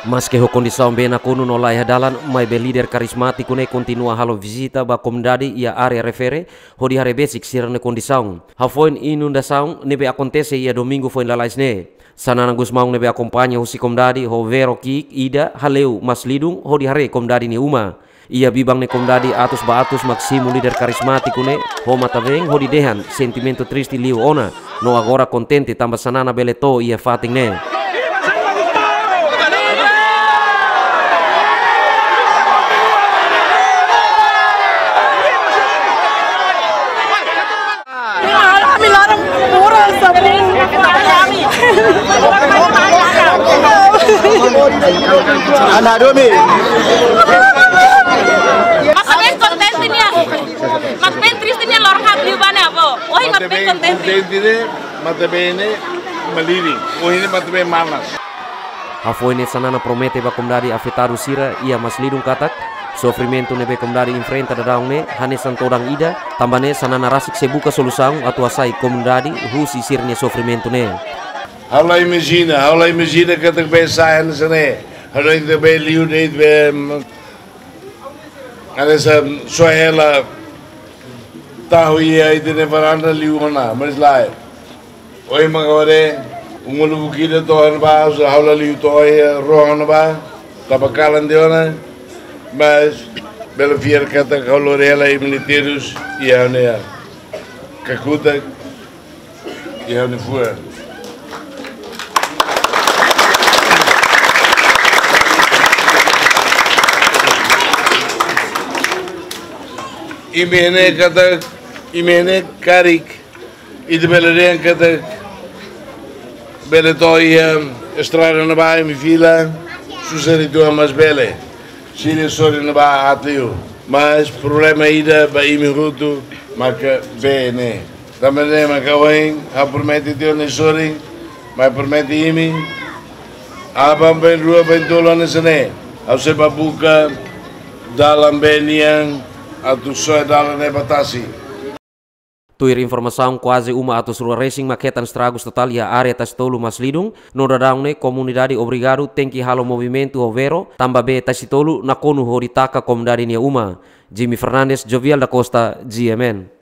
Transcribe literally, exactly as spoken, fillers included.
Mas que ho condição bem na kuno no laia dalan mai be líder carismático ne continua halo visita ba comunidade e a área refere ho di hare basic sira ne condição. Ha foi inundação ne be acontece ia domingo foi lalais ne. Sanana Gusmão ne be acompanha o si comunidade ho vero ki ida haleu mas lidung ho di hare comunidade ne uma. Ia bibang ne comunidade atus ba atus maksimu líder carismático ne ho mata veng ho di dehan sentimento triste liu ona no agora contente tambah sanana beleto ia fating ne. Anak Domi. Mas ben contente niya. Mas ben triste niya lor hab liu bana po. Oy mas ben contente. Contente, mas bene maliri. Oy ni mas bene malas. A foi ne sanana promete ba comunidade afetado sira ia mas lidung katak sofrimento ne be comunidade enfrenta da daung ne hane santodang ida tambane sanana rasik sebuka solução atua sai comunidade husi sirne sofrimento ne. Halo imagina, halo imagina que te pensar nessa né. Halo ainda bem liu de bem. Nessa só ela tá ruim aí de nevaranda liu ona, mas lá. Oi magore, um lugu kida tohan ba, halo liu toy rohan ba, tabakalan de ona. Mas bela vier kata halo ela e militares e a né. Kakuta e a né fua. Imene kata imene karik e de beleren kata beletoi estrada na baia mi fila sucede tu mas bele sile sori na baia atlio mas problema ida ba imi ruto maka bene também maka weng ha promete tio ne sori mas promete imi abang ben rua ben tolong sene au se babuka dalam beniang atau só dalam batasi. Tuir informação quase uma atus rua racing maquetan estragos total e a área tas tolu mas lidung no dadang ne comunidade obrigado tem que halo movimento overo tamba be tas tolu na konu horitaka comunidade nia uma. Jimmy Fernandes, Jovial da Costa, G M N.